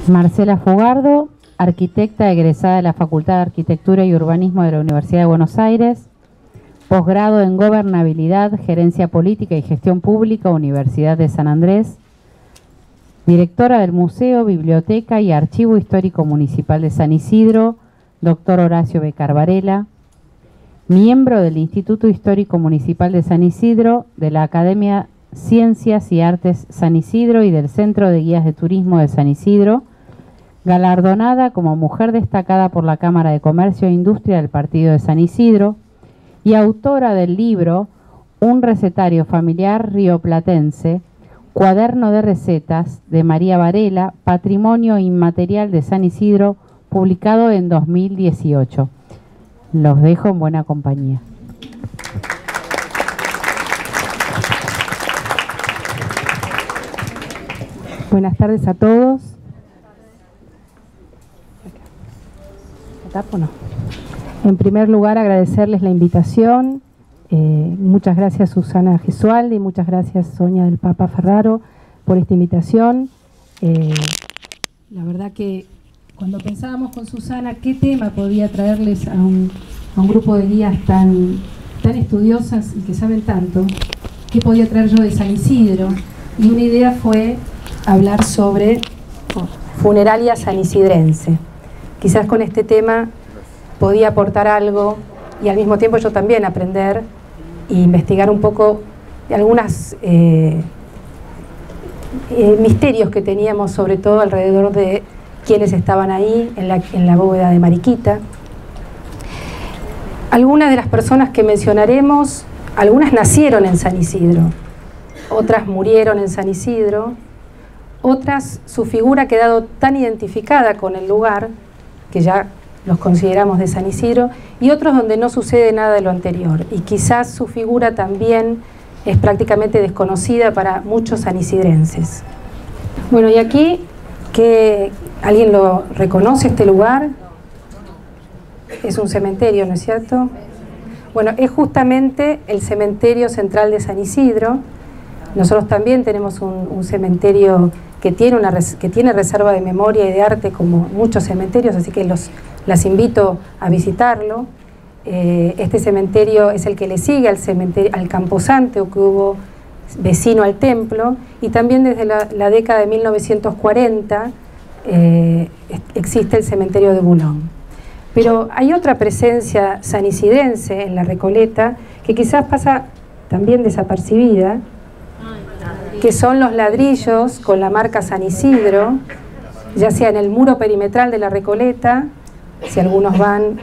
Marcela Fugardo, arquitecta egresada de la Facultad de Arquitectura y Urbanismo de la Universidad de Buenos Aires, posgrado en Gobernabilidad, Gerencia Política y Gestión Pública, Universidad de San Andrés, directora del Museo, Biblioteca y Archivo Histórico Municipal de San Isidro, doctor Horacio Becar Varela, miembro del Instituto Histórico Municipal de San Isidro, de la Academia Ciencias y Artes San Isidro y del Centro de Guías de Turismo de San Isidro, galardonada como mujer destacada por la Cámara de Comercio e Industria del Partido de San Isidro y autora del libro Un recetario familiar rioplatense, cuaderno de recetas de María Varela, Patrimonio Inmaterial de San Isidro, publicado en 2018. Los dejo en buena compañía. Buenas tardes a todos. En primer lugar, agradecerles la invitación. Muchas gracias Susana Gesualdi y muchas gracias Sonia del Papa Ferraro por esta invitación. La verdad que cuando pensábamos con Susana qué tema podía traerles a un grupo de guías tan estudiosas y que saben tanto, qué podía traer yo de San Isidro, y una idea fue hablar sobre funeraria sanisidrense. Quizás con este tema podía aportar algo y al mismo tiempo yo también aprender e investigar un poco de algunos misterios que teníamos, sobre todo alrededor de quienes estaban ahí en la bóveda de Mariquita. Algunas de las personas que mencionaremos, algunas nacieron en San Isidro, otras murieron en San Isidro, otras su figura ha quedado tan identificada con el lugar que ya los consideramos de San Isidro, y otros donde no sucede nada de lo anterior, y quizás su figura también es prácticamente desconocida para muchos sanisidrenses. Bueno, y aquí, ¿alguien lo reconoce este lugar? Es un cementerio, ¿no es cierto? Bueno, es justamente el cementerio central de San Isidro. Nosotros también tenemos un cementerio que tiene reserva de memoria y de arte como muchos cementerios, así que las invito a visitarlo. Este cementerio es el que le sigue al Camposanto que hubo vecino al templo, y también desde la década de 1940 existe el cementerio de Boulogne. Pero hay otra presencia sanisidense en la Recoleta que quizás pasa también desapercibida, que son los ladrillos con la marca San Isidro, ya sea en el muro perimetral de la Recoleta, si algunos van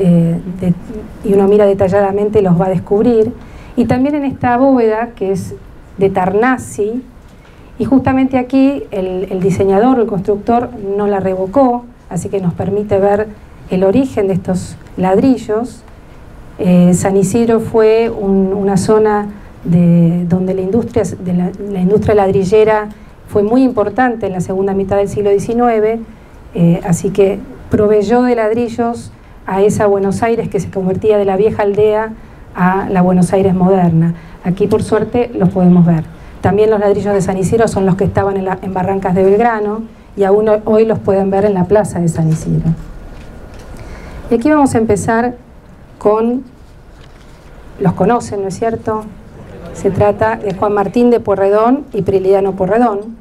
y uno mira detalladamente los va a descubrir, y también en esta bóveda que es de Tarnasi, y justamente aquí el diseñador, el constructor, no la revocó, así que nos permite ver el origen de estos ladrillos. San Isidro fue una zona donde la industria ladrillera fue muy importante en la segunda mitad del siglo XIX, así que proveyó de ladrillos a esa Buenos Aires que se convertía de la vieja aldea a la Buenos Aires moderna. Aquí por suerte los podemos ver. También los ladrillos de San Isidro son los que estaban en Barrancas de Belgrano, y aún hoy los pueden ver en la plaza de San Isidro. Y aquí vamos a empezar con, los conocen, ¿no es cierto? Se trata de Juan Martín de Pueyrredón y Prilidiano Pueyrredón.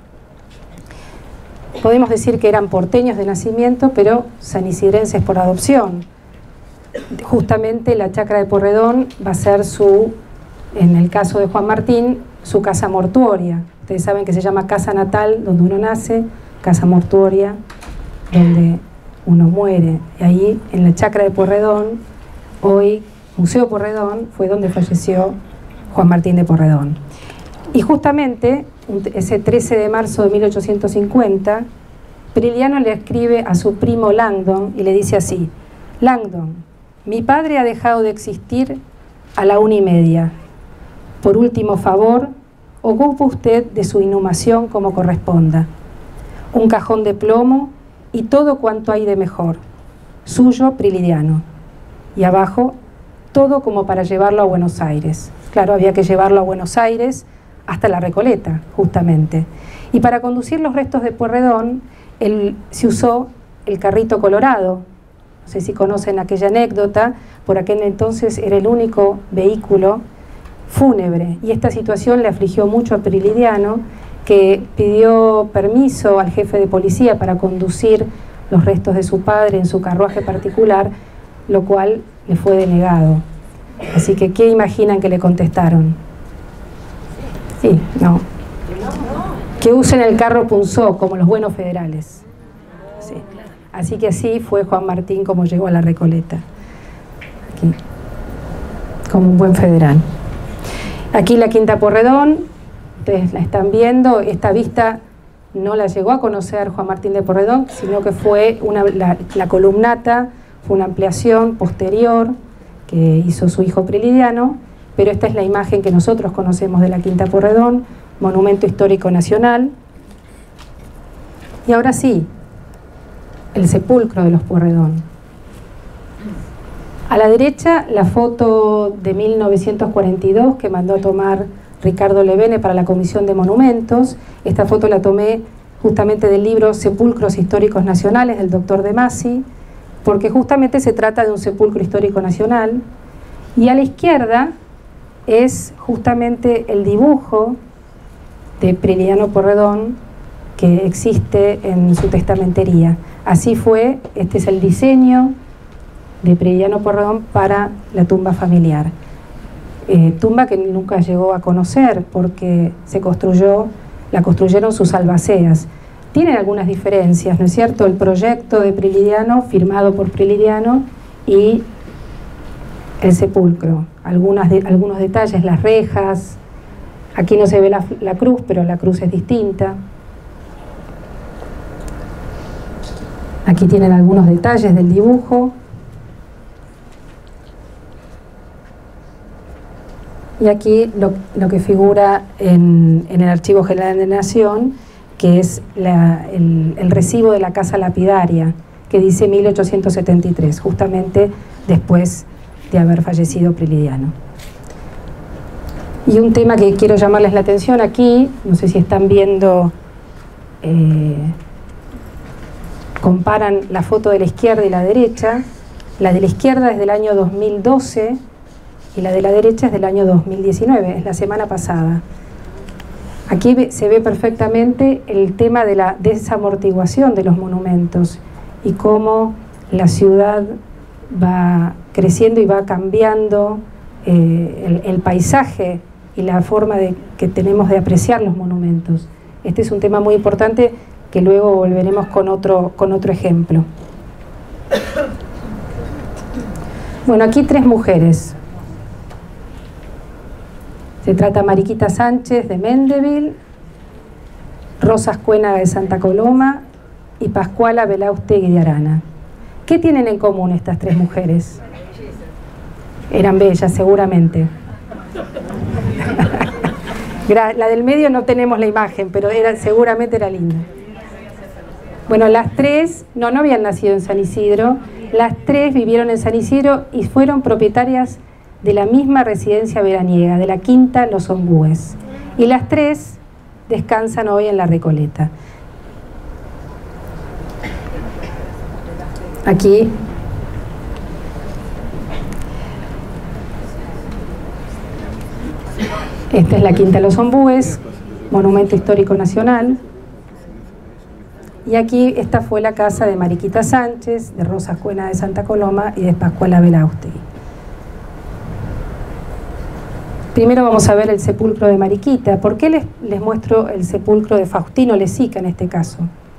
Podemos decir que eran porteños de nacimiento, pero sanisidrenses por adopción. Justamente la chacra de Pueyrredón va a ser en el caso de Juan Martín, su casa mortuoria. Ustedes saben que se llama casa natal, donde uno nace, casa mortuoria, donde uno muere. Y ahí, en la chacra de Pueyrredón, hoy Museo Pueyrredón, fue donde falleció Juan Martín de Pueyrredón. Y justamente ese 13 de marzo de 1850, Prilidiano le escribe a su primo Langdon y le dice así: Langdon, mi padre ha dejado de existir a la 1:30. Por último favor, ocupe usted de su inhumación como corresponda. Un cajón de plomo y todo cuanto hay de mejor. Suyo, Prilidiano. Y abajo, todo como para llevarlo a Buenos Aires. Claro, había que llevarlo a Buenos Aires hasta la Recoleta, justamente. Y para conducir los restos de Pueyrredón, se usó el carrito colorado. No sé si conocen aquella anécdota, por aquel entonces era el único vehículo fúnebre, y esta situación le afligió mucho a Prilidiano, que pidió permiso al jefe de policía para conducir los restos de su padre en su carruaje particular, lo cual le fue denegado. Así que, ¿qué imaginan que le contestaron? Sí, no. Que usen el carro punzó, como los buenos federales. Sí. Así que así fue Juan Martín como llegó a la Recoleta. Aquí, como un buen federal. Aquí la Quinta Porredón, ustedes la están viendo. Esta vista no la llegó a conocer Juan Martín de Porredón, sino que fue la columnata, fue una ampliación posterior que hizo su hijo Prilidiano, pero esta es la imagen que nosotros conocemos de la Quinta Porredón, monumento histórico nacional. Y ahora sí, el sepulcro de los Porredón. A la derecha, la foto de 1942 que mandó a tomar Ricardo Levene para la Comisión de Monumentos. Esta foto la tomé justamente del libro Sepulcros Históricos Nacionales del doctor De Masi, porque justamente se trata de un sepulcro histórico nacional. Y a la izquierda es justamente el dibujo de Prilidiano Porredón que existe en su testamentería. Así fue, este es el diseño de Prilidiano Porredón para la tumba familiar. Tumba que nunca llegó a conocer porque la construyeron sus albaceas. Tienen algunas diferencias, ¿no es cierto? El proyecto de Prilidiano, firmado por Prilidiano, y el sepulcro. Algunos detalles, las rejas. Aquí no se ve la cruz, pero la cruz es distinta. Aquí tienen algunos detalles del dibujo. Y aquí lo que figura en el Archivo General de la Nación, que es el recibo de la casa lapidaria, que dice 1873, justamente después de haber fallecido Prilidiano. Y un tema que quiero llamarles la atención aquí, no sé si están viendo, comparan la foto de la izquierda y la derecha. La de la izquierda es del año 2012 y la de la derecha es del año 2019, es la semana pasada. Aquí se ve perfectamente el tema de la desamortiguación de los monumentos y cómo la ciudad va creciendo y va cambiando el paisaje y la forma que tenemos de apreciar los monumentos. Este es un tema muy importante que luego volveremos con otro ejemplo. Bueno, aquí 3 mujeres. Se trata Mariquita Sánchez de Mendeville, Rosa Ascuénaga de Santa Coloma y Pascuala Belaustegui de Arana. ¿Qué tienen en común estas 3 mujeres? Eran bellas, seguramente. La del medio no tenemos la imagen, pero seguramente era linda. Bueno, las 3 no habían nacido en San Isidro. Las 3 vivieron en San Isidro y fueron propietarias de la misma residencia veraniega, de la Quinta Los Ombúes. Y las 3 descansan hoy en la Recoleta. Aquí esta es la Quinta Los Ombúes, monumento histórico nacional. Y aquí esta fue la casa de Mariquita Sánchez, de Rosa Ascuénaga de Santa Coloma y de Pascuala Belaustegui. Primero vamos a ver el sepulcro de Mariquita. ¿Por qué les muestro el sepulcro de Faustino Lezica en este caso?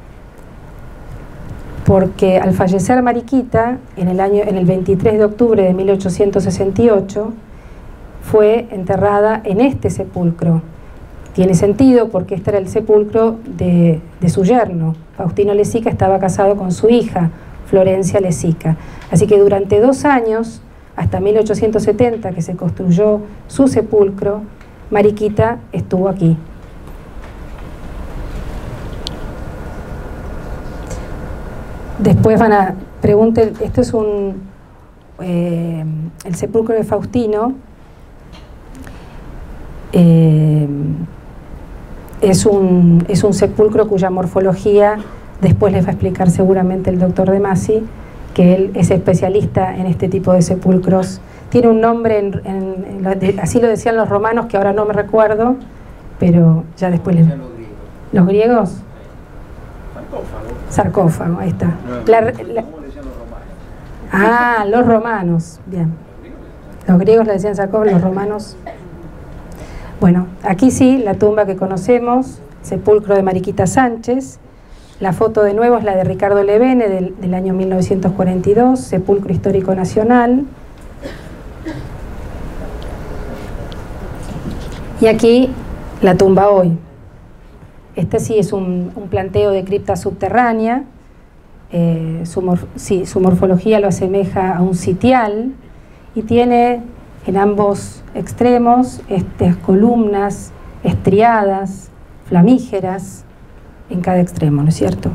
Porque al fallecer Mariquita, en el 23 de octubre de 1868, fue enterrada en este sepulcro. Tiene sentido porque este era el sepulcro de su yerno. Faustino Lezica estaba casado con su hija, Florencia Lezica. Así que durante 2 años, hasta 1870, que se construyó su sepulcro, Mariquita estuvo aquí. Después pregunten, esto es el sepulcro de Faustino. Es un sepulcro cuya morfología Después les va a explicar seguramente el doctor De Masi, que él es especialista en este tipo de sepulcros. Tiene un nombre, así lo decían los romanos, que ahora no me recuerdo, pero ya después les... ¿Los griegos? Sarcófago, ahí está. Los romanos, bien. Los griegos le decían sarcófago, los romanos... Bueno, aquí sí, la tumba que conocemos, sepulcro de Mariquita Sánchez. La foto de nuevo es la de Ricardo Levene del año 1942, sepulcro histórico nacional. Y aquí la tumba hoy. Este sí es un planteo de cripta subterránea. Su morfología lo asemeja a un sitial y tiene en ambos extremos estas columnas estriadas, flamígeras, en cada extremo, ¿no es cierto?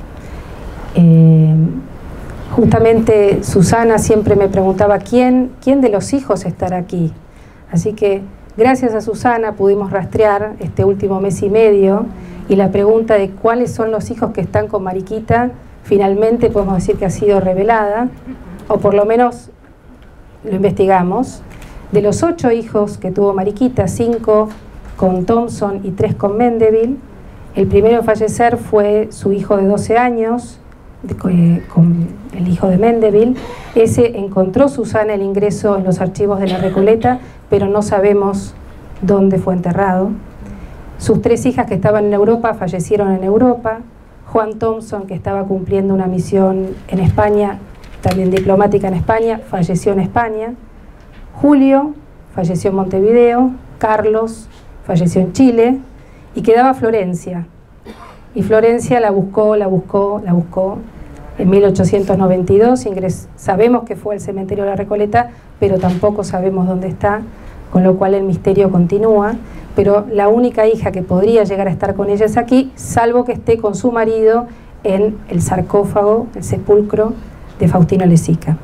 Justamente Susana siempre me preguntaba ¿quién de los hijos estará aquí? Así que gracias a Susana pudimos rastrear este último mes y medio, y la pregunta de cuáles son los hijos que están con Mariquita finalmente podemos decir que ha sido revelada, o por lo menos lo investigamos. De los 8 hijos que tuvo Mariquita, 5 con Thompson y 3 con Mendeville, el primero en fallecer fue su hijo de 12 años, con el hijo de Mendeville. Ese encontró Susana el ingreso en los archivos de la Recoleta, pero no sabemos dónde fue enterrado. Sus 3 hijas que estaban en Europa fallecieron en Europa. Juan Thompson, que estaba cumpliendo una misión en España, también diplomática en España, falleció en España. Julio falleció en Montevideo. Carlos falleció en Chile. Y quedaba Florencia. Y Florencia la buscó. En 1892 sabemos que fue al cementerio de la Recoleta, pero tampoco sabemos dónde está, con lo cual el misterio continúa. Pero la única hija que podría llegar a estar con ella es aquí, salvo que esté con su marido en el sarcófago, el sepulcro de Faustino Lezica.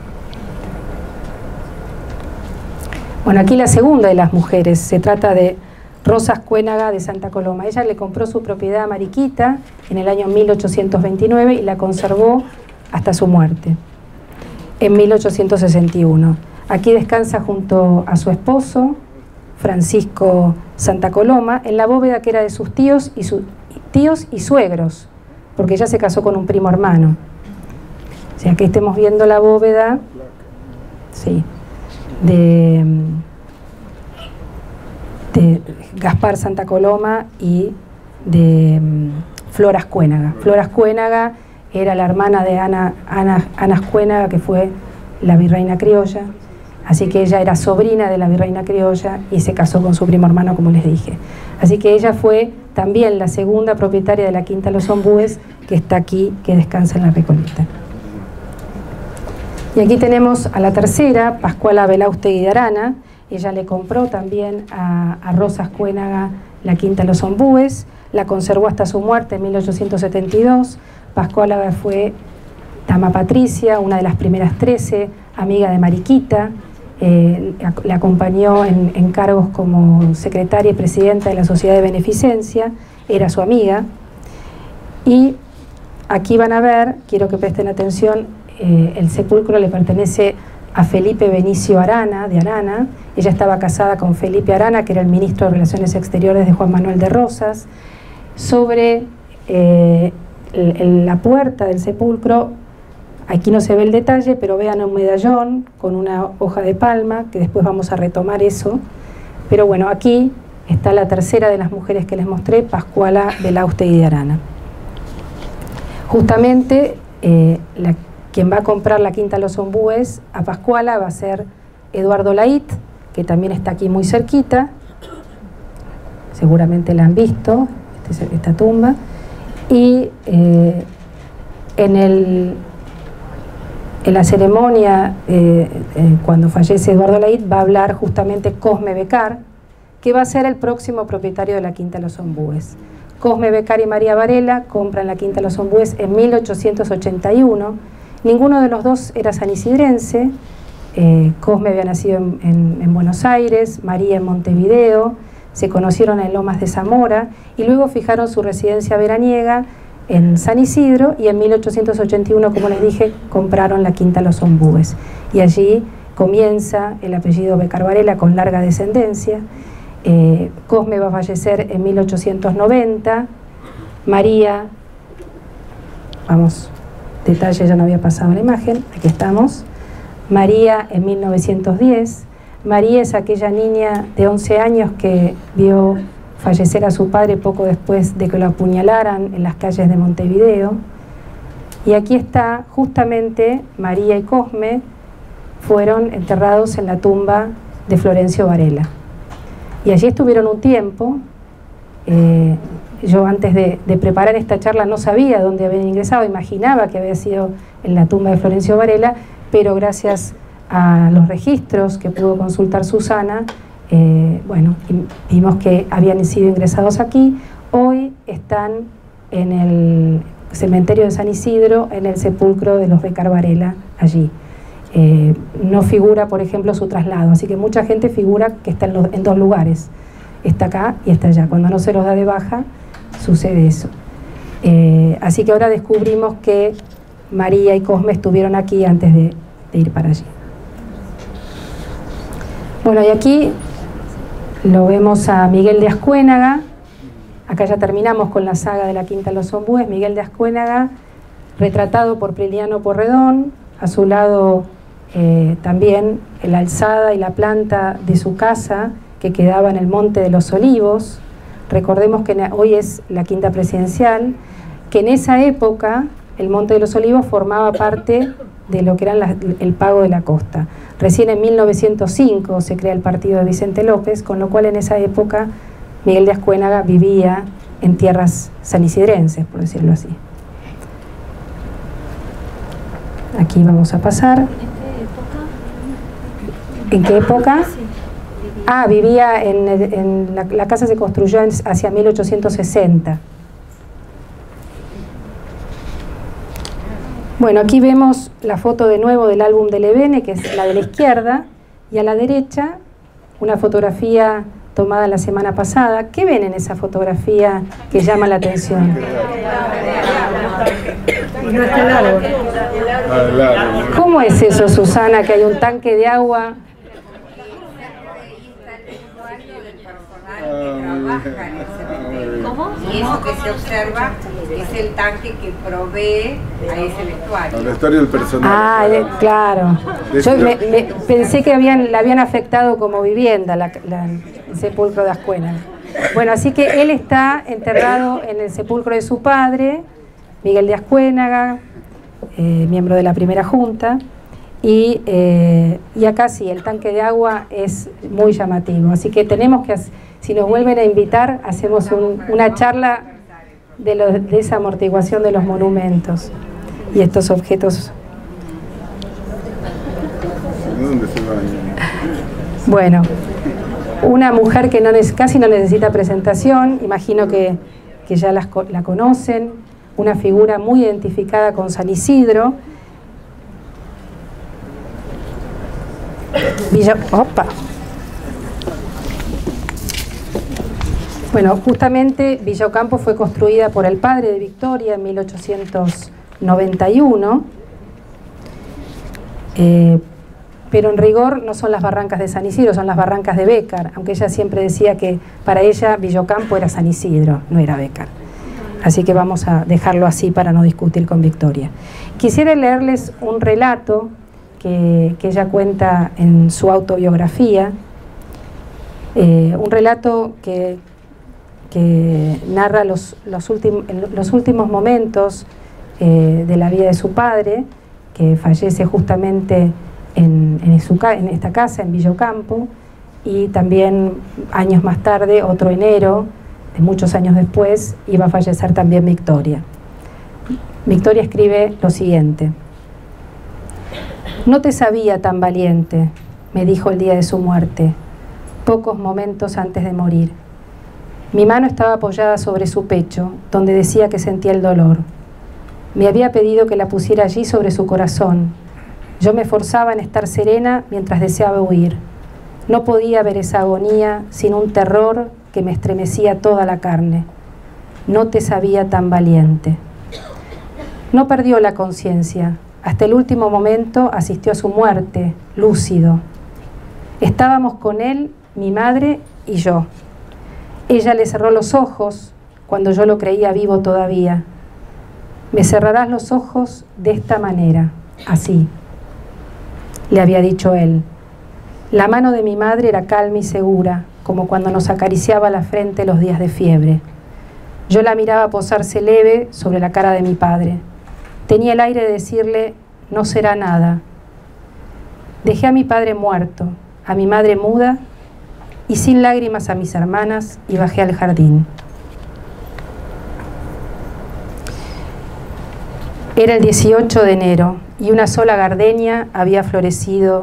Bueno, aquí la segunda de las mujeres, se trata de Rosas Cuénaga de Santa Coloma. Ella le compró su propiedad a Mariquita en el año 1829 y la conservó hasta su muerte, en 1861. Aquí descansa junto a su esposo, Francisco Santa Coloma, en la bóveda que era de sus tíos y suegros, porque ella se casó con un primo hermano. O sea, que estemos viendo la bóveda, sí, de Gaspar Santa Coloma y de Floras Cuénaga. Floras Cuénaga era la hermana de Ana Cuénaga, que fue la virreina criolla. Así que ella era sobrina de la virreina criolla y se casó con su primo hermano, como les dije. Así que ella fue también la segunda propietaria de la Quinta Los Ombúes, que está aquí, que descansa en la Recoleta. Y aquí tenemos a la tercera, Pascuala Belaustegui de Arana. Ella le compró también a Rosas Cuénaga la Quinta Los Ombúes, la conservó hasta su muerte en 1872. Pascuala fue dama patricia, una de las primeras 13, amiga de Mariquita. Le acompañó en cargos como secretaria y presidenta de la Sociedad de Beneficencia, era su amiga. Y aquí van a ver, quiero que presten atención, el sepulcro le pertenece a Felipe Benicio Arana, de Arana. Ella estaba casada con Felipe Arana, que era el ministro de Relaciones Exteriores de Juan Manuel de Rosas. Sobre la puerta del sepulcro, aquí no se ve el detalle, pero vean un medallón con una hoja de palma, que después vamos a retomar eso. Pero bueno, aquí está la tercera de las mujeres que les mostré, Pascuala Belaustegui de Arana. Justamente, quien va a comprar la Quinta Los Ombúes a Pascuala va a ser Eduardo Lait, que también está aquí muy cerquita. Seguramente la han visto, esta tumba. Y en la ceremonia, cuando fallece Eduardo Lait, va a hablar justamente Cosme Becar, que va a ser el próximo propietario de la Quinta Los Ombúes. Cosme Becar y María Varela compran la Quinta Los Ombúes en 1881. Ninguno de los dos era sanisidrense. Cosme había nacido en Buenos Aires, María en Montevideo. Se conocieron en Lomas de Zamora y luego fijaron su residencia veraniega en San Isidro, y en 1881, como les dije, compraron la Quinta Los Ombúes. Y allí comienza el apellido Becar Varela con larga descendencia. Cosme va a fallecer en 1890, María, vamos, detalle, ya no había pasado la imagen, aquí estamos, María en 1910. María es aquella niña de 11 años que vio fallecer a su padre poco después de que lo apuñalaran en las calles de Montevideo. Y aquí está, justamente, María y Cosme fueron enterrados en la tumba de Florencio Varela. Y allí estuvieron un tiempo. Yo antes de preparar esta charla no sabía dónde habían ingresado, imaginaba que había sido en la tumba de Florencio Varela, pero gracias a los registros que pudo consultar Susana, bueno, vimos que habían sido ingresados aquí. Hoy están en el cementerio de San Isidro, en el sepulcro de los Becar Varela, allí. No figura, por ejemplo, su traslado, así que mucha gente figura que está en dos lugares, está acá y está allá. Cuando no se los da de baja, sucede eso. Así que ahora descubrimos que María y Cosme estuvieron aquí antes de ir para allí. Bueno, y aquí lo vemos a Miguel de Ascuénaga. Acá ya terminamos con la saga de la Quinta Los Ombúes. Miguel de Ascuénaga, retratado por Priliano Porredón. A su lado también la alzada y la planta de su casa, que quedaba en el Monte de los Olivos. Recordemos que hoy es la Quinta Presidencial, que en esa época el Monte de los Olivos formaba parte de lo que era el Pago de la Costa. Recién en 1905 se crea el partido de Vicente López, con lo cual en esa época Miguel de Ascuénaga vivía en tierras sanisidrenses, por decirlo así. Aquí vamos a pasar. ¿En qué época? Ah, vivía en la casa se construyó hacia 1860. Bueno, aquí vemos la foto de nuevo del álbum de Levene, que es la de la izquierda, y a la derecha una fotografía tomada la semana pasada. ¿Qué ven en esa fotografía que llama la atención? ¿Cómo es eso, Susana, que hay un tanque de agua? ¿Cómo? Y eso que se observa es el tanque que provee a ese vestuario. El vestuario del personal. Ah, claro. Yo pensé que la habían afectado como vivienda, el sepulcro de Ascuénaga. Bueno, así que él está enterrado en el sepulcro de su padre, Miguel de Ascuénaga, miembro de la primera junta. Y acá sí, el tanque de agua es muy llamativo. Así que tenemos que, si nos vuelven a invitar, hacemos una charla de esa amortiguación de los monumentos y estos objetos. Bueno, una mujer que casi no necesita presentación, imagino que ya la conocen, una figura muy identificada con San Isidro. Bueno, justamente Villa Ocampo fue construida por el padre de Victoria en 1891, pero en rigor no son las barrancas de San Isidro, son las barrancas de Bécar, aunque ella siempre decía que para ella Villa Ocampo era San Isidro, no era Bécar. Así que vamos a dejarlo así para no discutir con Victoria. Quisiera leerles un relato que ella cuenta en su autobiografía, un relato que narra los últimos momentos de la vida de su padre, que fallece justamente en esta casa, en Villa Ocampo, y también años más tarde, otro enero, muchos años después, iba a fallecer también Victoria. Victoria escribe lo siguiente: «No te sabía tan valiente», me dijo el día de su muerte, pocos momentos antes de morir. Mi mano estaba apoyada sobre su pecho, donde decía que sentía el dolor. Me había pedido que la pusiera allí sobre su corazón. Yo me forzaba en estar serena mientras deseaba huir. No podía ver esa agonía sin un terror que me estremecía toda la carne. No te sabía tan valiente. No perdió la conciencia. Hasta el último momento asistió a su muerte, lúcido. Estábamos con él, mi madre y yo. Ella le cerró los ojos cuando yo lo creía vivo todavía. Me cerrarás los ojos de esta manera, así, le había dicho él. La mano de mi madre era calma y segura, como cuando nos acariciaba la frente los días de fiebre. Yo la miraba posarse leve sobre la cara de mi padre. Tenía el aire de decirle, no será nada. Dejé a mi padre muerto, a mi madre muda y sin lágrimas a mis hermanas y bajé al jardín. Era el 18 de enero y una sola gardenia había florecido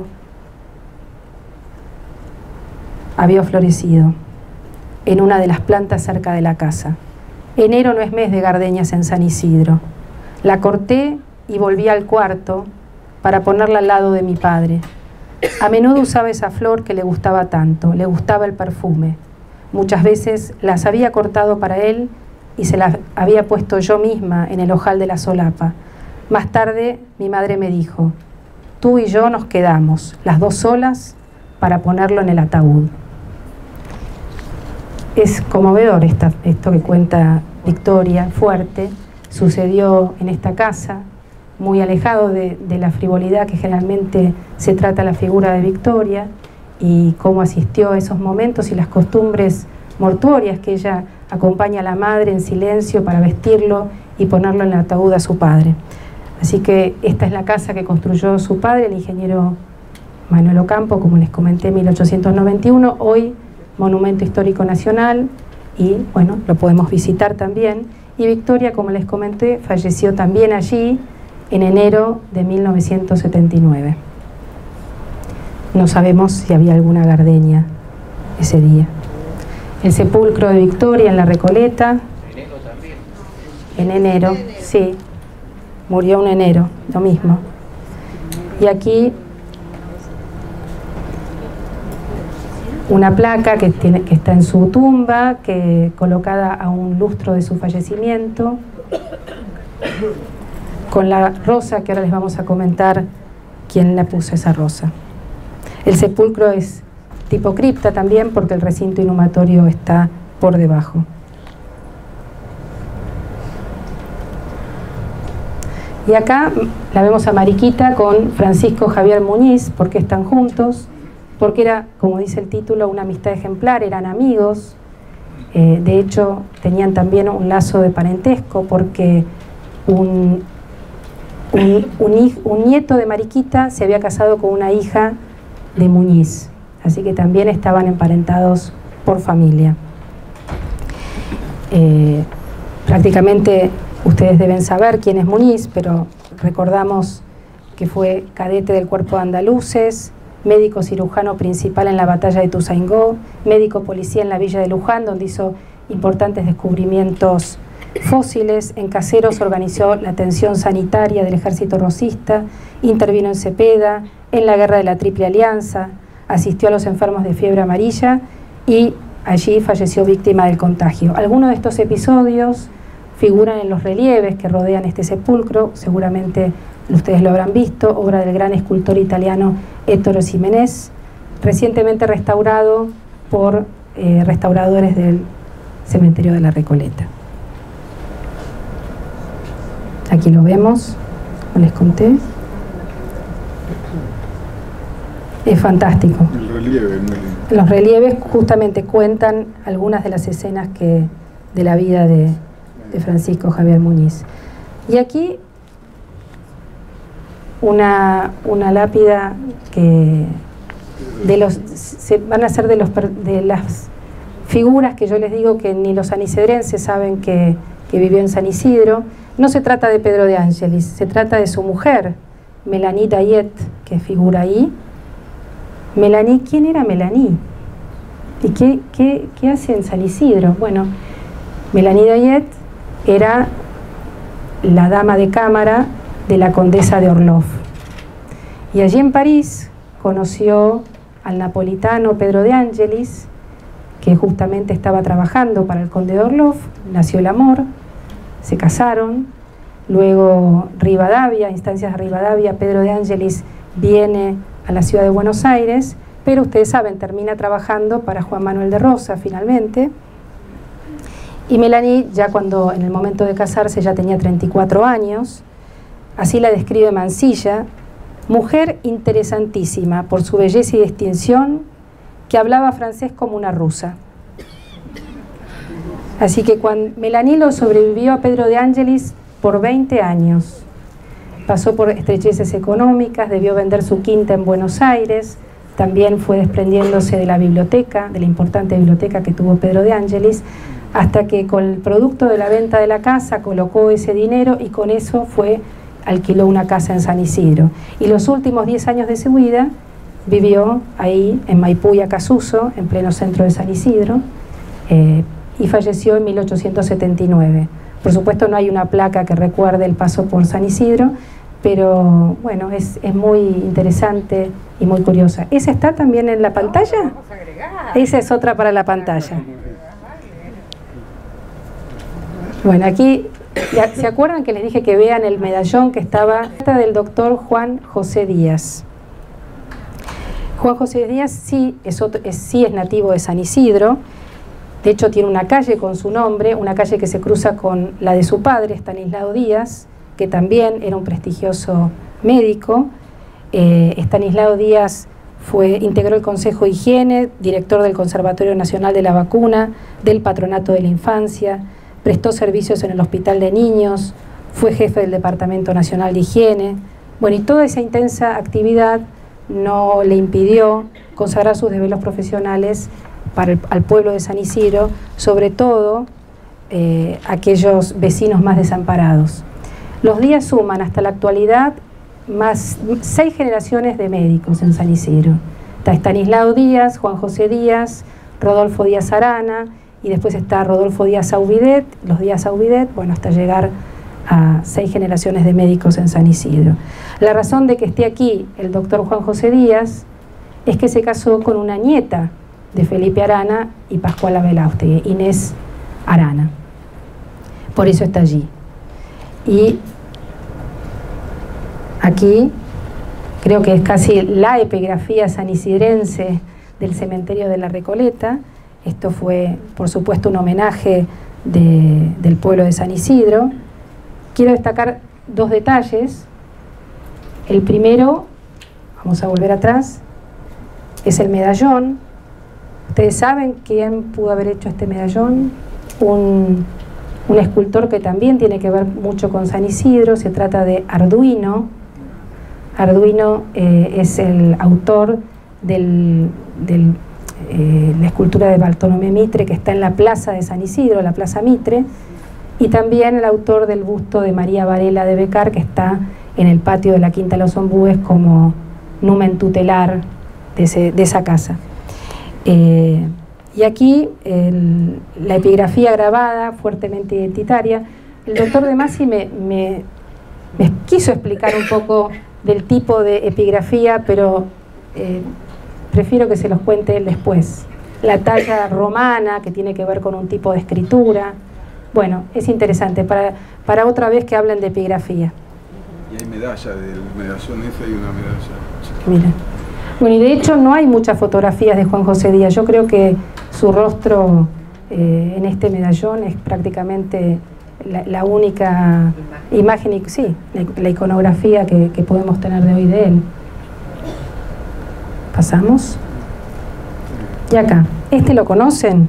en una de las plantas cerca de la casa. Enero no es mes de gardenias en San Isidro. La corté y volví al cuarto para ponerla al lado de mi padre. A menudo usaba esa flor que le gustaba tanto, le gustaba el perfume. Muchas veces las había cortado para él y se las había puesto yo misma en el ojal de la solapa. Más tarde mi madre me dijo, tú y yo nos quedamos, las dos solas, para ponerlo en el ataúd. Es conmovedor esto que cuenta Victoria, fuerte. Sucedió en esta casa, muy alejado de la frivolidad que generalmente se trata la figura de Victoria, y cómo asistió a esos momentos y las costumbres mortuorias que ella acompaña a la madre en silencio para vestirlo y ponerlo en el ataúd a su padre. Así que esta es la casa que construyó su padre, el ingeniero Manuel Ocampo, como les comenté, en 1891, hoy Monumento Histórico Nacional, y bueno, lo podemos visitar también. Y Victoria, como les comenté, falleció también allí en enero de 1979. No sabemos si había alguna gardenia ese día. El sepulcro de Victoria en la Recoleta. ¿Enero también? En enero, sí. Murió en enero, lo mismo. Y aquí una placa que está en su tumba, colocada a un lustro de su fallecimiento, con la rosa que ahora les vamos a comentar quién le puso esa rosa. El sepulcro es tipo cripta también porque el recinto inhumatorio está por debajo. Y acá la vemos a Mariquita con Francisco Javier Muñiz. ¿Por qué están juntos? Porque era, como dice el título, una amistad ejemplar, eran amigos. De hecho, tenían también un lazo de parentesco porque un nieto de Mariquita se había casado con una hija de Muñiz. Así que también estaban emparentados por familia. Prácticamente ustedes deben saber quién es Muñiz, pero recordamos que fue cadete del Cuerpo de Andaluces, médico cirujano principal en la batalla de Ituzaingó, médico policía en la villa de Luján, donde hizo importantes descubrimientos fósiles. En Caseros organizó la atención sanitaria del ejército rosista, intervino en Cepeda, en la guerra de la Triple Alianza, asistió a los enfermos de fiebre amarilla y allí falleció víctima del contagio. Algunos de estos episodios figuran en los relieves que rodean este sepulcro, seguramente ustedes lo habrán visto, obra del gran escultor italiano Ettore Ximenez, recientemente restaurado por restauradores del cementerio de la Recoleta. Aquí lo vemos, como les conté. Es fantástico. El relieve, los relieves justamente cuentan algunas de las escenas de la vida de Francisco Javier Muñiz. Y aquí una lápida que van a ser de las figuras que yo les digo que ni los sanisidrenses saben que vivió en San Isidro. No se trata de Pedro de Angelis, se trata de su mujer, Melanie Dayet, que figura ahí. Melanie, ¿quién era Melanie? ¿Y qué hace en San Isidro? Bueno, Melanie Dayet era la dama de cámara de la condesa de Orloff. Y allí en París conoció al napolitano Pedro de Angelis, que justamente estaba trabajando para el conde de Orloff, nació el amor, se casaron, luego Rivadavia, instancias de Rivadavia, Pedro de Angelis viene a la ciudad de Buenos Aires, pero ustedes saben, termina trabajando para Juan Manuel de Rosas finalmente. Y Melanie, ya cuando en el momento de casarse ya tenía 34 años, así la describe Mansilla: mujer interesantísima por su belleza y distinción, que hablaba francés como una rusa. Así que cuando Melanie lo sobrevivió a Pedro de Angelis por 20 años. Pasó por estrecheces económicas, debió vender su quinta en Buenos Aires, también fue desprendiéndose de la biblioteca, de la importante biblioteca que tuvo Pedro de Angelis, hasta que con el producto de la venta de la casa colocó ese dinero y con eso alquiló una casa en San Isidro. Y los últimos 10 años de su vida vivió ahí, en Maipú y Acasuso, en pleno centro de San Isidro, y falleció en 1879. Por supuesto no hay una placa que recuerde el paso por San Isidro, pero bueno, es muy interesante y muy curiosa. ¿Esa está también en la pantalla? Esa es otra para la pantalla. Bueno, aquí, ¿se acuerdan que les dije que vean el medallón que estaba del doctor Juan José Díaz? Juan José Díaz sí es nativo de San Isidro. De hecho, tiene una calle con su nombre, una calle que se cruza con la de su padre, Estanislao Díaz, que también era un prestigioso médico. Estanislao Díaz integró el Consejo de Higiene, director del Conservatorio Nacional de la Vacuna, del Patronato de la Infancia, prestó servicios en el Hospital de Niños, fue jefe del Departamento Nacional de Higiene. Bueno, y toda esa intensa actividad no le impidió consagrar sus deberes profesionales al pueblo de San Isidro, sobre todo aquellos vecinos más desamparados. Los Díaz suman hasta la actualidad más 6 generaciones de médicos en San Isidro. Está Estanislao Díaz, Juan José Díaz, Rodolfo Díaz Arana, y después está Rodolfo Díaz Aubidet, los Díaz Aubidet, bueno, hasta llegar a 6 generaciones de médicos en San Isidro. La razón de que esté aquí el doctor Juan José Díaz es que se casó con una nieta de Felipe Arana y Pascuala Belaustegui, Inés Arana. Por eso está allí. Y aquí creo que es casi la epigrafía sanisidrense del cementerio de la Recoleta. Esto fue, por supuesto, un homenaje del pueblo de San Isidro. Quiero destacar 2 detalles. El primero, vamos a volver atrás, es el medallón. Ustedes saben quién pudo haber hecho este medallón, un escultor que también tiene que ver mucho con San Isidro. Se trata de Arduino. Arduino es el autor de la escultura de Bartolomé Mitre, que está en la plaza de San Isidro, la Plaza Mitre, y también el autor del busto de María Varela de Becar, que está en el patio de la Quinta de los Ombúes como numen tutelar de esa casa. Y aquí la epigrafía grabada, fuertemente identitaria. El doctor De Masi me quiso explicar un poco del tipo de epigrafía, pero prefiero que se los cuente él después. La talla romana, que tiene que ver con un tipo de escritura. Bueno, es interesante, para otra vez que hablen de epigrafía. Y hay medalla, del medallón ese hay una medalla. Mira. Bueno, y de hecho no hay muchas fotografías de Juan José Díaz. Yo creo que su rostro en este medallón es prácticamente la única imagen, sí, la iconografía que podemos tener de hoy de él. Pasamos. Y acá, ¿este lo conocen?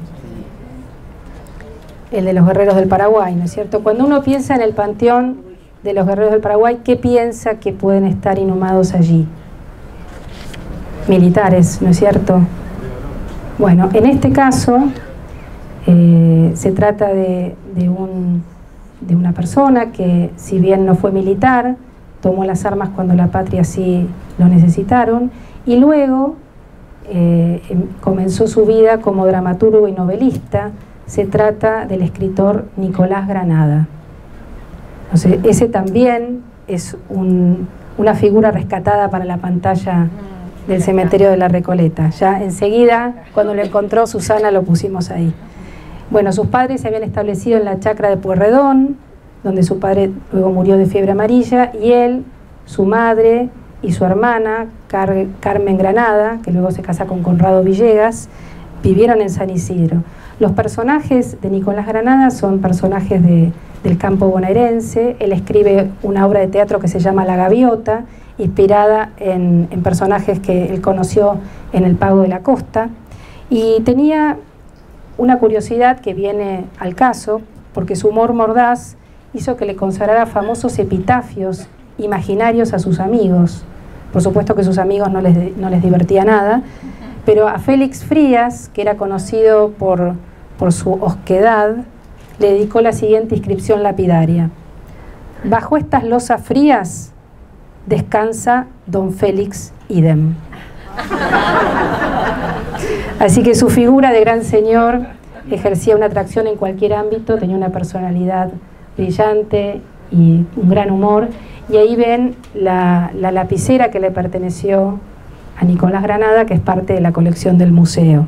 El de los guerreros del Paraguay, ¿no es cierto? Cuando uno piensa en el panteón de los guerreros del Paraguay, ¿qué piensa que pueden estar inhumados allí? Militares, ¿no es cierto? Bueno, en este caso se trata de una persona que, si bien no fue militar, tomó las armas cuando la patria sí lo necesitaron, y luego comenzó su vida como dramaturgo y novelista. Se trata del escritor Nicolás Granada. Entonces, ese también es una figura rescatada para la pantalla del cementerio de la Recoleta. Ya enseguida, cuando lo encontró Susana, lo pusimos ahí. Bueno, sus padres se habían establecido en la chacra de Pueyrredón, donde su padre luego murió de fiebre amarilla, y él, su madre y su hermana, Carmen Granada, que luego se casa con Conrado Villegas, vivieron en San Isidro. Los personajes de Nicolás Granada son personajes del campo bonaerense. Él escribe una obra de teatro que se llama La Gaviota, inspirada en personajes que él conoció en el Pago de la Costa, y tenía una curiosidad que viene al caso, porque su humor mordaz hizo que le consagrara famosos epitafios imaginarios a sus amigos. Por supuesto que sus amigos no les divertía nada, pero a Félix Frías, que era conocido por su osquedad, le dedicó la siguiente inscripción lapidaria: bajo estas losas frías descansa don Félix idem. Así que su figura de gran señor ejercía una atracción en cualquier ámbito, tenía una personalidad brillante y un gran humor. Y ahí ven la lapicera que le perteneció a Nicolás Granada, que es parte de la colección del museo.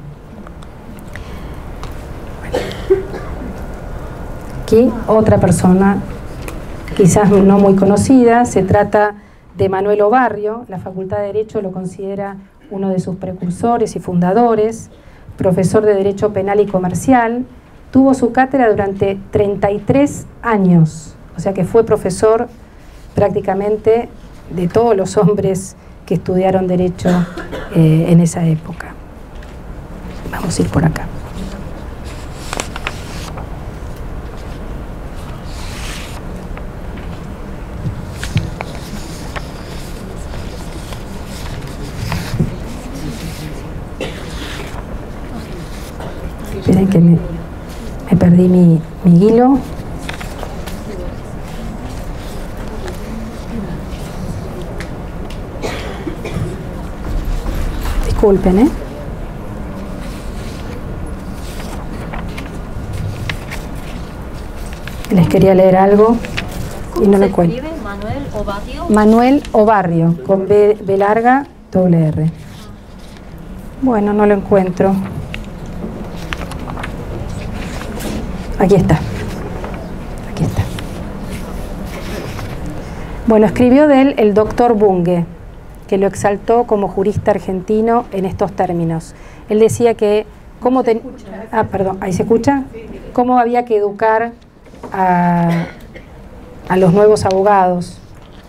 Aquí otra persona, quizás no muy conocida, se trata de Manuel Obarrio. La Facultad de Derecho lo considera uno de sus precursores y fundadores, profesor de Derecho Penal y Comercial. Tuvo su cátedra durante 33 años, o sea que fue profesor prácticamente de todos los hombres que estudiaron Derecho en esa época. Vamos a ir por acá. Esperen que me perdí mi hilo. Disculpen, les quería leer algo y no lo encuentro. Manuel Obarrio. Manuel Obarrio, con B larga, doble R. Bueno, no lo encuentro. Aquí está. Aquí está. Bueno, escribió de él el doctor Bunge, que lo exaltó como jurista argentino en estos términos. Él decía que ahí se escucha, cómo había que educar a los nuevos abogados.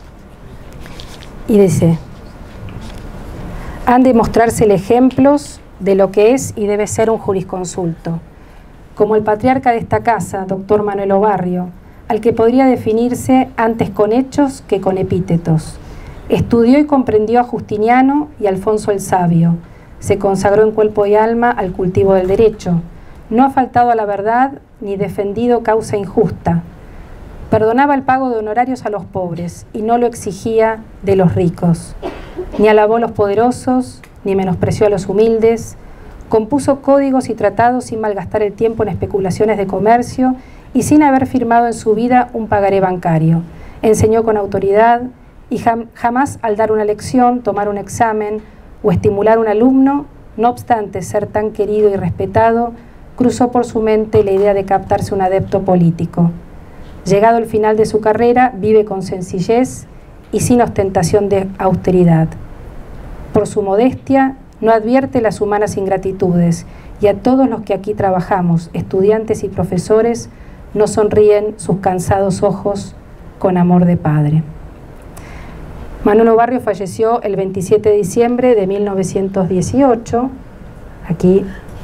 Y dice: han de mostrarse ejemplos de lo que es y debe ser un jurisconsulto, como el patriarca de esta casa, doctor Manuel Obarrio, al que podría definirse antes con hechos que con epítetos. Estudió y comprendió a Justiniano y Alfonso el Sabio. Se consagró en cuerpo y alma al cultivo del derecho. No ha faltado a la verdad ni defendido causa injusta. Perdonaba el pago de honorarios a los pobres y no lo exigía de los ricos. Ni alabó a los poderosos, ni menospreció a los humildes. Compuso códigos y tratados sin malgastar el tiempo en especulaciones de comercio y sin haber firmado en su vida un pagaré bancario. Enseñó con autoridad y jamás al dar una lección, tomar un examen o estimular a un alumno, no obstante ser tan querido y respetado, cruzó por su mente la idea de captarse un adepto político. Llegado el final de su carrera, vive con sencillez y sin ostentación de austeridad. Por su modestia, no advierte las humanas ingratitudes, y a todos los que aquí trabajamos, estudiantes y profesores, nos sonríen sus cansados ojos con amor de padre. Manuel Obarrio falleció el 27 de diciembre de 1918. Aquí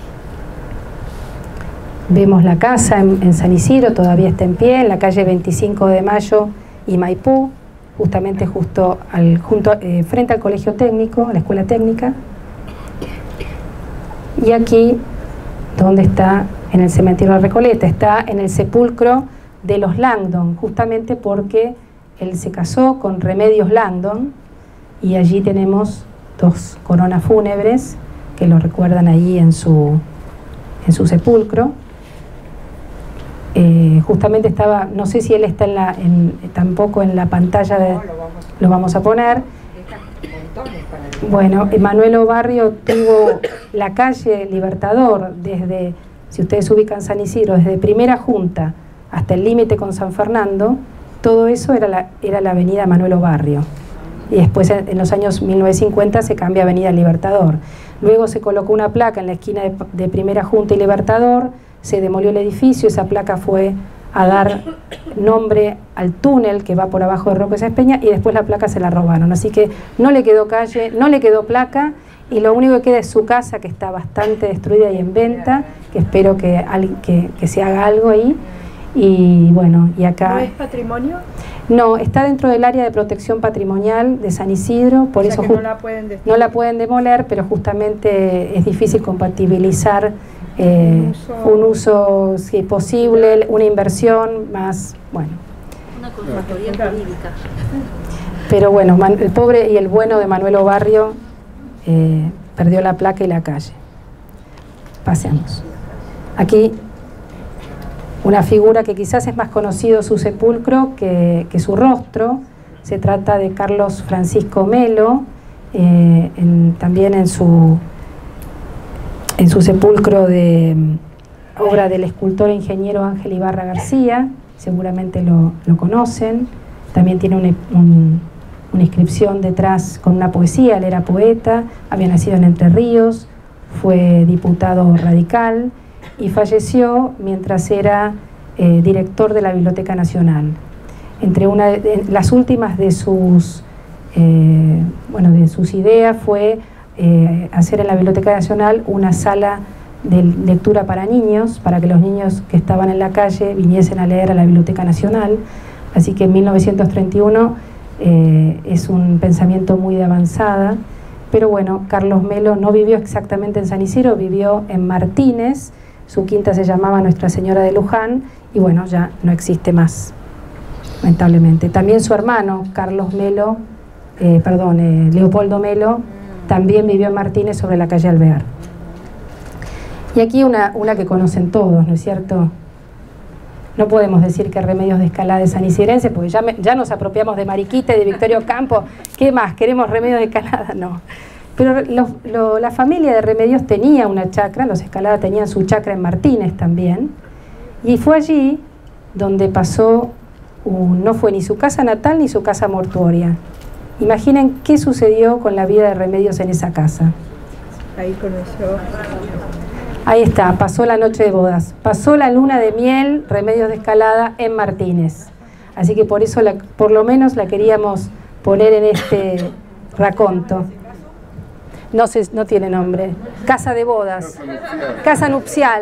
vemos la casa en San Isidro, todavía está en pie, en la calle 25 de Mayo y Maipú, justamente frente al Colegio Técnico, a la Escuela Técnica. Y aquí, donde está, en el cementerio de Recoleta, está en el sepulcro de los Langdon, justamente porque él se casó con Remedios Langdon, y allí tenemos dos coronas fúnebres que lo recuerdan ahí en su sepulcro. Justamente estaba, no sé si él está tampoco en la pantalla, lo vamos a poner. Bueno, Manuel Obarrio tuvo la calle Libertador desde, si ustedes ubican San Isidro, desde Primera Junta hasta el límite con San Fernando, todo eso era la avenida Manuel Obarrio. Y después, en los años 1950, se cambia a Avenida Libertador. Luego se colocó una placa en la esquina de Primera Junta y Libertador, se demolió el edificio, esa placa fue a dar nombre al túnel que va por abajo de Roque Sáenz Peña, y después la placa se la robaron. Así que no le quedó calle, no le quedó placa, y lo único que queda es su casa, que está bastante destruida y en venta, que espero que se haga algo ahí. Y bueno, y acá... ¿No es patrimonio? No, está dentro del área de protección patrimonial de San Isidro, por eso no la pueden destruir. No la pueden demoler, pero justamente es difícil compatibilizar un uso si es posible, una inversión más, bueno. Una consultoría jurídica. Pero bueno, el pobre y el bueno de Manuel Obarrio perdió la placa y la calle. Paseamos. Aquí una figura que quizás es más conocido su sepulcro que su rostro. Se trata de Carlos Francisco Melo, también en su sepulcro de obra del escultor e ingeniero Ángel Ibarra García, seguramente lo conocen. También tiene una inscripción detrás con una poesía. Él era poeta, había nacido en Entre Ríos, fue diputado radical y falleció mientras era director de la Biblioteca Nacional. Entre las últimas de sus ideas fue hacer en la Biblioteca Nacional una sala de lectura para niños, para que los niños que estaban en la calle viniesen a leer a la Biblioteca Nacional. Así que en 1931 es un pensamiento muy de avanzada. Pero bueno, Carlos Melo no vivió exactamente en San Isidro, vivió en Martínez. Su quinta se llamaba Nuestra Señora de Luján y bueno, ya no existe más, lamentablemente. También su hermano, Leopoldo Melo, también vivió en Martínez sobre la calle Alvear. Y aquí una que conocen todos, ¿no es cierto? No podemos decir que Remedios de Escalada es sanisidrense, porque ya nos apropiamos de Mariquita y de Victorio Campo. ¿Qué más? ¿Queremos Remedios de Escalada? No. Pero la familia de Remedios tenía una chacra, los Escalada tenían su chacra en Martínez también, y fue allí donde pasó, no fue ni su casa natal ni su casa mortuoria. Imaginen qué sucedió con la vida de Remedios en esa casa. Ahí conoció. Ahí está, pasó la noche de bodas, pasó la luna de miel, Remedios de Escalada en Martínez. Así que por eso por lo menos la queríamos poner en este raconto. No tiene nombre. Casa de bodas. Casa nupcial.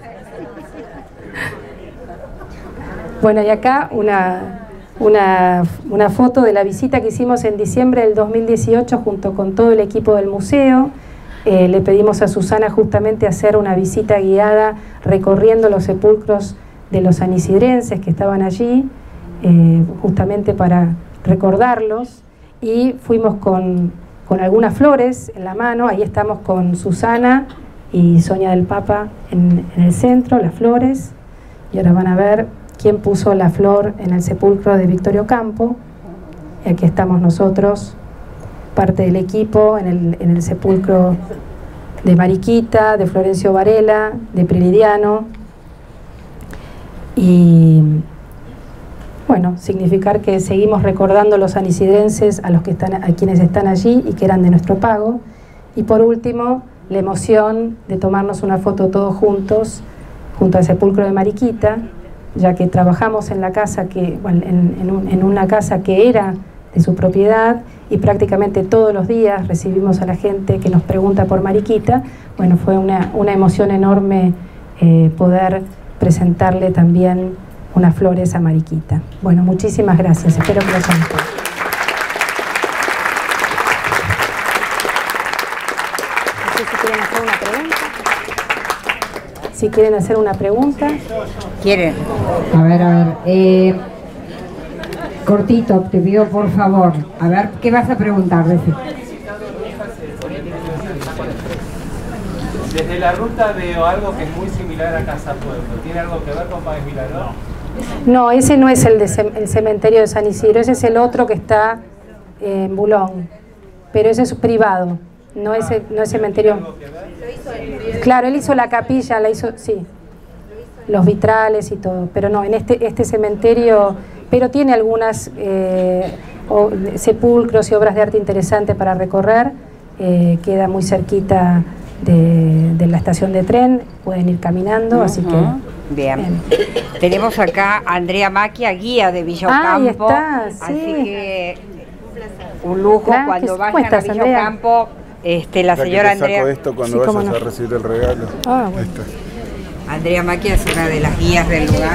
Bueno, y acá una foto de la visita que hicimos en diciembre del 2018 junto con todo el equipo del museo. Le pedimos a Susana justamente hacer una visita guiada recorriendo los sepulcros de los sanisidrenses que estaban allí, justamente para recordarlos, y fuimos con algunas flores en la mano. Ahí estamos con Susana y Sonia del Papa en el centro, las flores, y ahora van a ver quién puso la flor en el sepulcro de Victorio Campo. Y aquí estamos nosotros, parte del equipo, en el sepulcro de Mariquita, de Florencio Varela, de Prilidiano. Y bueno, significar que seguimos recordando los sanisidrenses a quienes están allí y que eran de nuestro pago. Y por último, la emoción de tomarnos una foto todos juntos junto al sepulcro de Mariquita, ya que trabajamos en la casa en una casa que era de su propiedad, y prácticamente todos los días recibimos a la gente que nos pregunta por Mariquita. Bueno, fue una emoción enorme poder presentarle también unas flores a Mariquita. Bueno, muchísimas gracias, espero que lo hayan visto. No sé si quieren hacer una pregunta. Si quieren hacer una pregunta. ¿Quieren? A ver. Cortito, te pido por favor. A ver, ¿qué vas a preguntar? Desde la ruta veo algo que es muy similar a Casa Pueblo. ¿Tiene algo que ver con Páez Milanó? No, ese no es el cementerio de San Isidro, ese es el otro que está en Bulón, pero ese es privado, no es cementerio. Claro, él hizo la capilla, sí. los vitrales y todo. Pero no, en este cementerio, pero tiene algunas sepulcros y obras de arte interesantes para recorrer. Queda muy cerquita de la estación de tren, pueden ir caminando, así que... Bien. Tenemos acá a Andrea Macchia, guía de Villocampo. Ahí está, sí. Así que un lujo cuando vayan a Villocampo. La señora Andrea... Saco esto cuando vayas a recibir el regalo. Bueno. Andrea Macchia es una de las guías del lugar.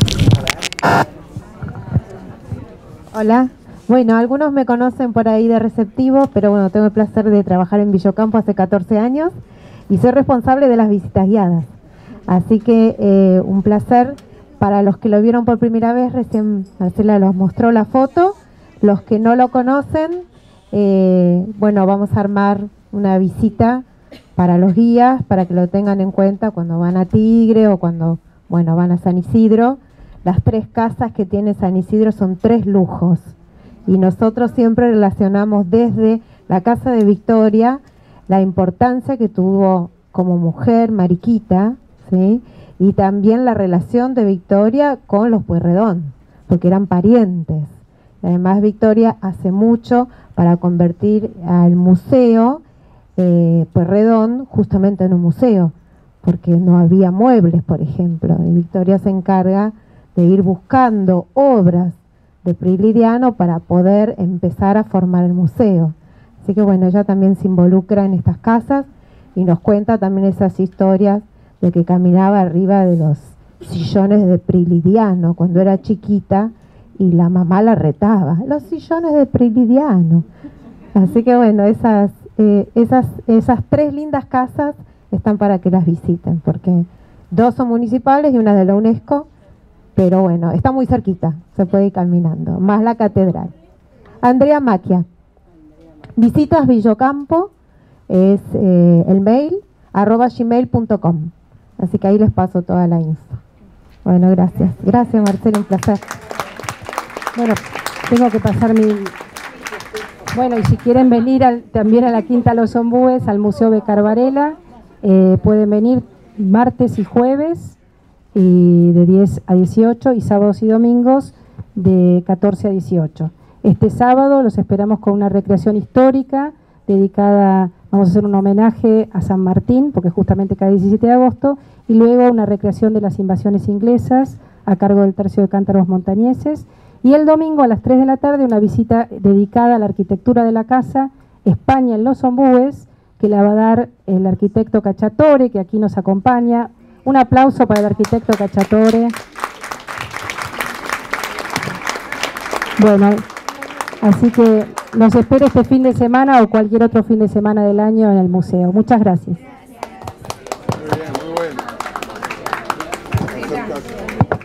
Hola. Bueno, algunos me conocen por ahí de receptivo, pero bueno, tengo el placer de trabajar en Villocampo hace 14 años y soy responsable de las visitas guiadas. Así que un placer. Para los que lo vieron por primera vez, recién Marcela los mostró la foto. Los que no lo conocen, bueno, vamos a armar una visita para los guías, para que lo tengan en cuenta cuando van a Tigre o cuando, bueno, van a San Isidro. Las 3 casas que tiene San Isidro son 3 lujos. Y nosotros siempre relacionamos desde la casa de Victoria la importancia que tuvo como mujer Mariquita, ¿sí? Y también la relación de Victoria con los Pueyrredón, porque eran parientes. Además, Victoria hace mucho para convertir al museo Pueyrredón justamente en un museo, porque no había muebles, por ejemplo. Y Victoria se encarga de ir buscando obras de Prilidiano para poder empezar a formar el museo. Así que bueno, ella también se involucra en estas casas y nos cuenta también esas historias de que caminaba arriba de los sillones de Prilidiano cuando era chiquita y la mamá la retaba, los sillones de Prilidiano. Así que bueno, esas 3 lindas casas están para que las visiten, porque 2 son municipales y una de la UNESCO, pero bueno, está muy cerquita, se puede ir caminando, más la catedral. Andrea Macchia, visitas Villocampo, es el mail, @gmail.com. Así que ahí les paso toda la info. Bueno, gracias. Gracias, Marcela, un placer. Bueno, tengo que pasar mi... Bueno, y si quieren venir también a la Quinta Los Ombúes, al Museo Becar Varela, pueden venir martes y jueves, y de 10 a 18, y sábados y domingos de 14 a 18. Este sábado los esperamos con una recreación histórica dedicada, vamos a hacer un homenaje a San Martín, porque justamente cada 17 de agosto, y luego una recreación de las invasiones inglesas a cargo del Tercio de Cántaros Montañeses, y el domingo a las 3 de la tarde una visita dedicada a la arquitectura de la casa España en Los Ombúes, que la va a dar el arquitecto Cacciatore, que aquí nos acompaña. Un aplauso para el arquitecto Cacciatore. Bueno, así que los espero este fin de semana o cualquier otro fin de semana del año en el museo. Muchas gracias. Muy bien, muy bueno.